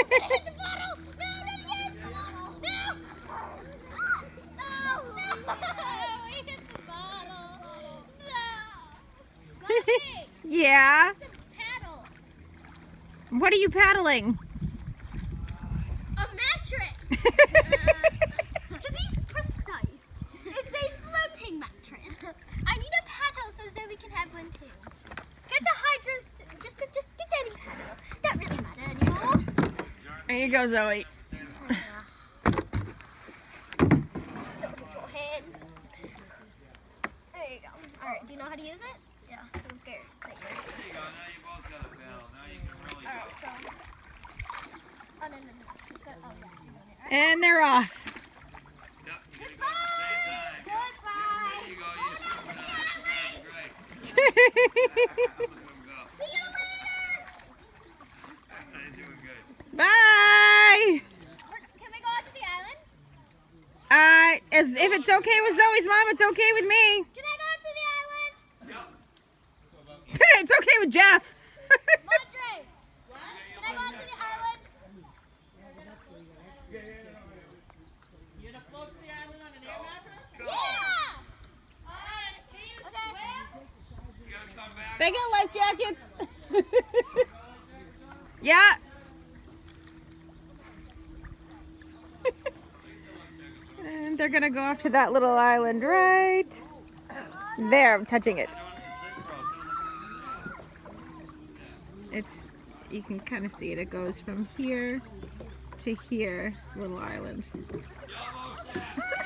hit the bottle! No, not again! No! No! No! We hit the bottle! No! Mommy! Yeah? It's a paddle. What are you paddling? A mattress! To be precise, it's a floating mattress. I need a paddle so Zoe can have one too. Get a just get any paddle. Don't really matter anymore. There you go, Zoe. There you go. Alright, do you know how to use it? Yeah. I'm scared. There you go. Now you both got a paddle. Now you can really go. Alright, so. Oh, no. Oh, yeah. And they're off. Yep, you gotta go at the same time. Goodbye. There you go. You're swimming out. That's great. Look at them go. See you later. They're doing good. Bye! Can we go out to the island? If it's okay with Zoe's mom, it's okay with me. Can I go out to the island? Yep. It's okay with Jeff. Madre, can I go out to the island? You're gonna float to the island on an air mattress? Yeah! Alright, can you Okay. swim? You gotta come back. They got life jackets. Yeah. And they're gonna go off to that little island right there. I'm touching it. It's, you can kind of see it. It goes from here to here, little island. You almost there.